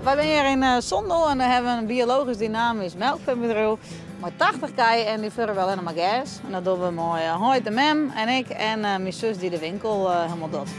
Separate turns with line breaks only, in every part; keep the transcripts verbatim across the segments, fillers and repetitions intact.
wij zijn hier in uh, Sondel en daar hebben we een biologisch dynamisch melkveebedrijf met tachtig keien en die vullen wel helemaal gas. En dat doen we mooi. Uh, Hoyt de mem en ik en uh, mijn zus die de winkel uh, helemaal doet.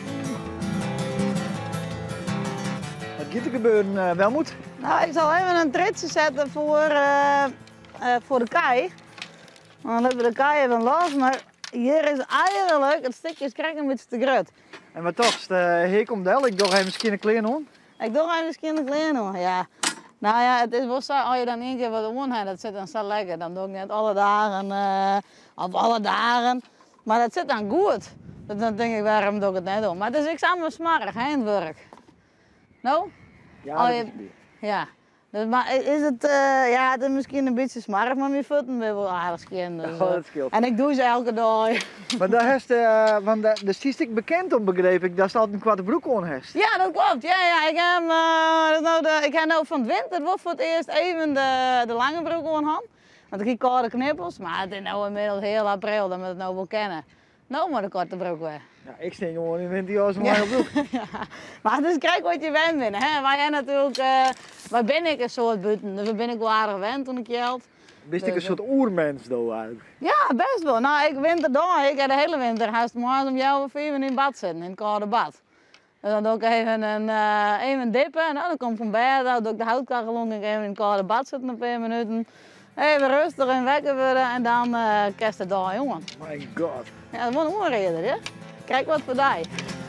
Wat gaat er gebeuren, uh, Welmoed?
Nou, ik zal even een tritsje zetten voor, uh, uh, voor de kei. Dan hebben we de kei even los, maar hier is eigenlijk het stukje is krijg een beetje te groot.
En wat toch, uh, hier komt de ik doe even skin kleren aan.
Ik doe even skin kleren aan, ja. Nou ja, het is wel zo, als je dan één keer wat doen hebt, dat zit dan zo lekker. Dan doe ik net alle dagen, uh, of alle dagen. Maar dat zit dan goed. Dus dan denk ik, waarom doe ik het net doen? Maar het is ik samen smarrig, eindwerk. Nou?
Ja, dat is
je, ja. Dus, maar is het, uh, ja, het is misschien een beetje smarrig, maar mijn voeten ben wel aardig skin. Dus,
ja, dat scheelt.
En ik doe ze elke dag.
Maar daar is uh, want de, de stiek bekend om, begreep ik, daar staat een kwarte broek aan heeft.
Ja, dat klopt. Ja, ja. Ik heb, uh, nou de, ik heb nou van het winter wordt voor het eerst even de, de lange broek aan hand. Want ik heb koude knippels, maar het is nu inmiddels heel april, dat we het nou wel kennen. Nou maar de korte broek weer.
Ja, ik sting gewoon in winter als een lange broek.
Ja. Maar dus kijk wat je wend bent. Hè? Wij hebben natuurlijk, uh, waar ben ik een soort buiten, dus daar ben ik wel aardig gewend toen ik jeld.
Wist ik een soort oermens though eigenlijk?
Ja, best wel. Nou, ik winter door. Ik heb de hele winter haast morgens om jou of vier in bad zitten, in het koude bad. En dan doe ik even een, uh, even dippen. Nou, dan kom ik van bed, dan doe ik de houtkachel om, ik even in het koude bad zitten een paar minuten. Even rustig en wekken worden en dan uh, kerst het door, jongen.
My god.
Ja, dat wordt een onreder, hè? Kijk wat voor die.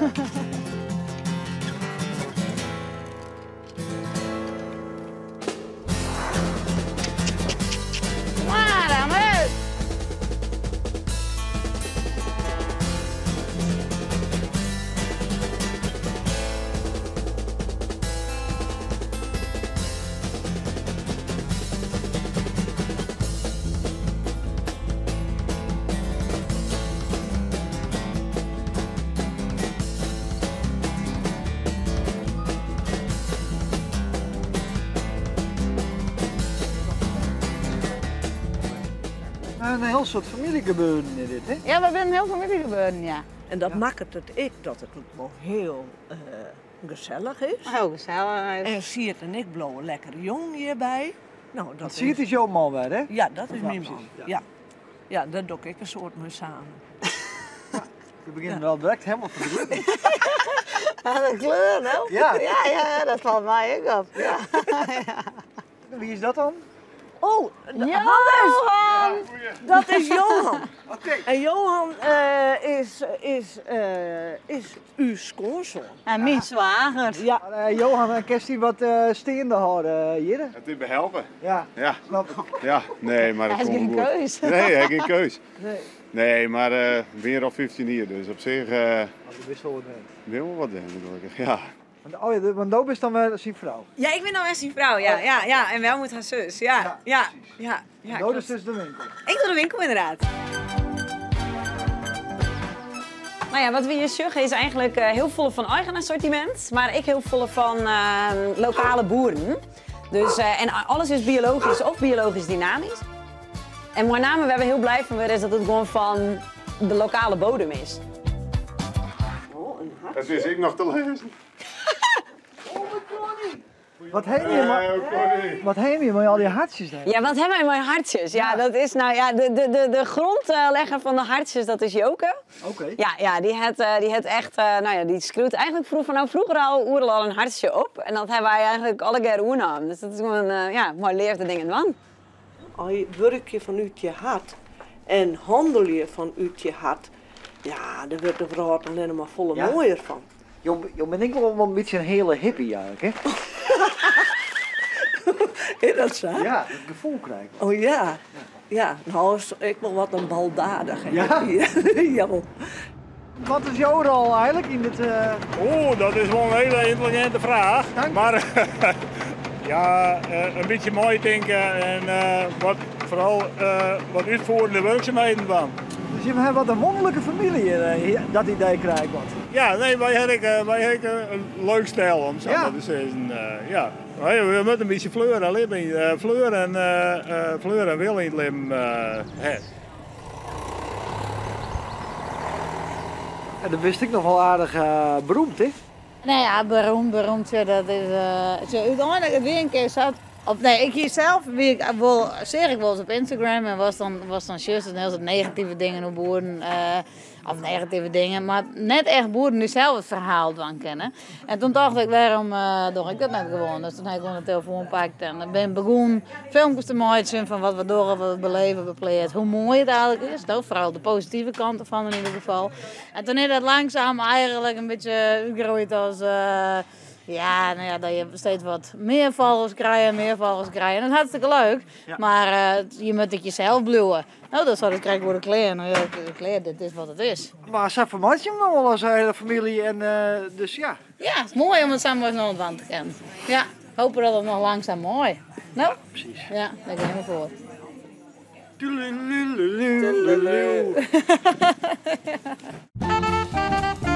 Maar dan uit!
Een heel soort familiegebeuren in dit, hè?
Ja, we zijn heel familie gebeuren, ja.
En dat
Ja.
maakt het ik dat het ook wel heel uh, gezellig is.
Heel gezellig.
En Siert en ik blowen lekker jong hierbij. Nou, dat
Dat Siert is jouw man weer, hè?
Ja, dat is
Ja,
mijn
precies,
man.
ja.
Ja. Ja, dat doe ik een soort mee samen.
Je begint wel direct helemaal verdrietig.
Ja, de kleur, nou?
Ja.
Ja, ja, dat valt mij ook op. Ja.
Wie is dat dan?
Oh,
Johan!
dat is Johan.
Oké. Okay.
En Johan uh, is, is, uh, is uw schoonzoon.
En mijn zwager.
Ja.
Uh, Johan, kerst hij wat uh, steende houden hier?
Het is behelpen.
Ja,
Ja.
snap ik.
Ja, nee, maar dat
Hij heeft
komt
geen
goed.
keus.
Nee, hij heeft geen keus.
Nee.
Nee, maar uh, weer al vijftien hier, dus op zich uh,
Oh, dat wist wel wat mee.
wil wel wat doen, gelukkig. Ja.
Want, oh ja, de- want Doop is dan wel zijn vrouw.
Ja, ik ben dan best die vrouw, ja. Ja, ja. En wel moet haar zus, ja.
Ja,
Ja, ja. ja,
Doop
klopt.
is dus de winkel.
Ik doe de winkel inderdaad. Nou ja, wat we hier zeggen is eigenlijk uh, heel vol van eigen assortiment, maar ik heel vol van uh, lokale boeren. Dus, uh, en alles is biologisch of biologisch dynamisch. En met name waar we heel blij van worden is dat het gewoon van de lokale bodem is.
Oh, een hart.
Het is ik nog te lezen.
Wat heen je, maar, wat heen je met al die hartjes daar?
Ja, wat hebben wij mooie hartjes? Ja, dat is nou ja, de, de, de, de grondlegger van de hartjes, dat is Joke.
Oké.
Ja, ja, die het, uh, die het echt, uh, nou ja, die schreeuwt eigenlijk vroeger, nou vroeger al oerel al een hartje op. En dat hebben wij eigenlijk alle keer oernaam. Dus dat is gewoon, uh, ja, mooi leerde dingen van.
Als je werk je vanuit je hart en handel je vanuit je hart, ja, daar wordt de vrouw alleen maar volle
Ja?
mooier van.
Jo, jo ben ik wel een beetje een hele hippie eigenlijk, hè?
Is dat zo?
Ja, het gevoel krijg ik.
Oh ja. Ja, nou is ik wel wat een baldadig. hè.
Ja?
Ja.
Wat is jouw rol eigenlijk in dit... Uh...
Oeh, dat is wel een hele intelligente vraag.
Dank.
Maar ja, uh, een beetje mooi denken en uh, wat, vooral uh, wat uitvoerende werkzaamheden van.
Dus je hebt wat een wonderlijke familie uh, hier, dat idee krijg ik wat.
Ja, nee, wij hebben uh, wij hebben een leuk stijl om zo
Ja.
maar te zeggen. Uh, ja. Wij- We moeten een beetje fleur en leven, uh, fleur en uh, uh, fleur en wil in het leven uh, hebben.
En dat wist ik nog wel aardig uh, beroemd, hè?
Nou ja, beroemd, beroemd. Ja, dat is, uh, zo, uiteindelijk weer een keer zat. Of nee, ik hier zelf, wie ik wel, zeg ik wel eens op Instagram en was dan, was dan juist en heel veel negatieve dingen op boeren. Uh, of negatieve dingen, maar net echt boeren die zelf het verhaal van kennen. En toen dacht ik, waarom uh, doe ik dat net gewoon? Dus toen heb ik gewoon de telefoon gepakt en dan ben ik begonnen filmpjes te maken van wat we door, wat we beleven, bepleed. Hoe mooi het eigenlijk is, nou, vooral de positieve kant ervan in ieder geval. En toen is dat langzaam eigenlijk een beetje gegroeid als... Uh, Ja, nou ja, dat je steeds wat meer volgers krijgt, meer volgers krijgt. En dat is hartstikke leuk, ja. Maar uh, je moet het jezelf bluwen. Nou, dat zou ik krijgen voor de kleren. Nou ja, de kleren, dit is wat het is.
Maar ze vermaakt je hem wel als hele familie en uh, dus ja.
Ja, het is mooi om het samen eens naar het wand te kennen. Ja, hopen dat het nog langzaam mooi. Nou,
ja, precies.
Ja, daar ga ik voor.
Toedeloedeloe.